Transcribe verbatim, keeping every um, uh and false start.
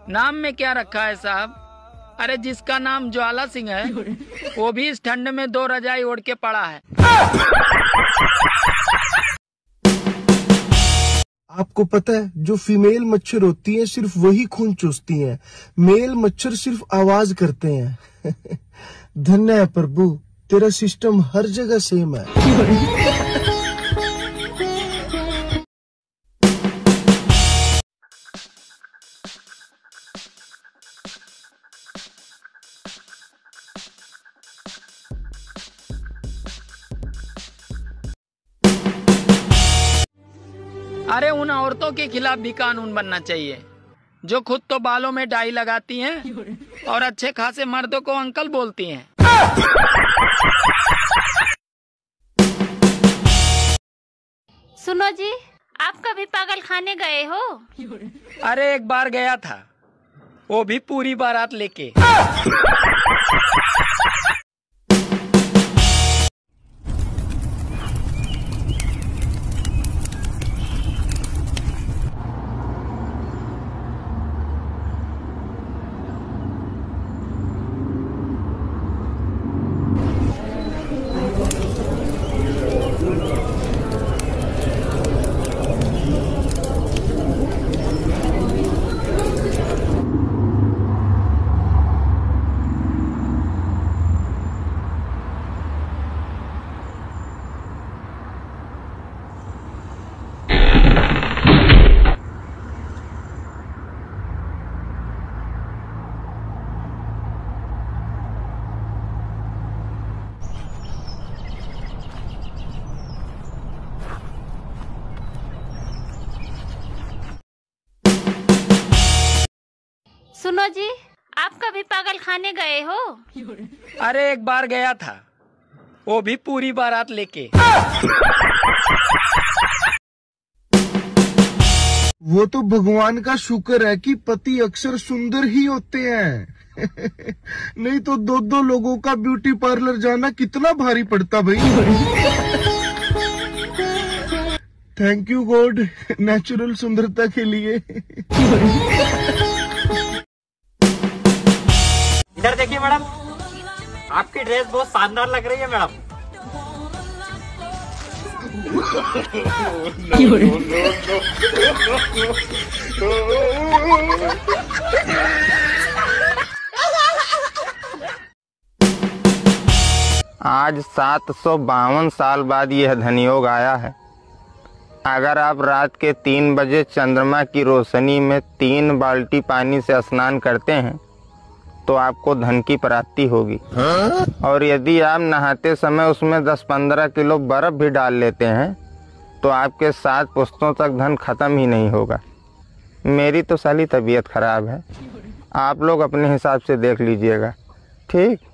नाम में क्या रखा है साहब? अरे जिसका नाम ज्वाला सिंह है वो भी इस ठंड में दो रजाई ओढ़ के पड़ा है। आपको पता है जो फीमेल मच्छर होती है सिर्फ वही खून चूसती हैं, मेल मच्छर सिर्फ आवाज करते हैं। धन्य है प्रभु, तेरा सिस्टम हर जगह सेम है। अरे उन औरतों के खिलाफ भी कानून बनना चाहिए जो खुद तो बालों में डाई लगाती हैं और अच्छे खासे मर्दों को अंकल बोलती हैं। सुनो जी, आप कभी पागल खाने गए हो? अरे एक बार गया था, वो भी पूरी बारात लेके। सुनो जी, आप कभी पागल खाने गए हो? अरे एक बार गया था, वो भी पूरी बारात लेके। वो तो भगवान का शुक्र है कि पति अक्सर सुंदर ही होते हैं। नहीं तो दो दो लोगों का ब्यूटी पार्लर जाना कितना भारी पड़ता भाई। थैंक यू गॉड नेचुरल सुंदरता के लिए। इधर देखिए मैडम, आपकी ड्रेस बहुत शानदार लग रही है मैडम। आज सात सौ बावन साल बाद यह धनयोग आया है। अगर आप रात के तीन बजे चंद्रमा की रोशनी में तीन बाल्टी पानी से स्नान करते हैं तो आपको धन की प्राप्ति होगी। हाँ? और यदि आप नहाते समय उसमें दस पंद्रह किलो बर्फ भी डाल लेते हैं तो आपके सात पुश्तों तक धन खत्म ही नहीं होगा। मेरी तो साली तबीयत खराब है, आप लोग अपने हिसाब से देख लीजिएगा, ठीक।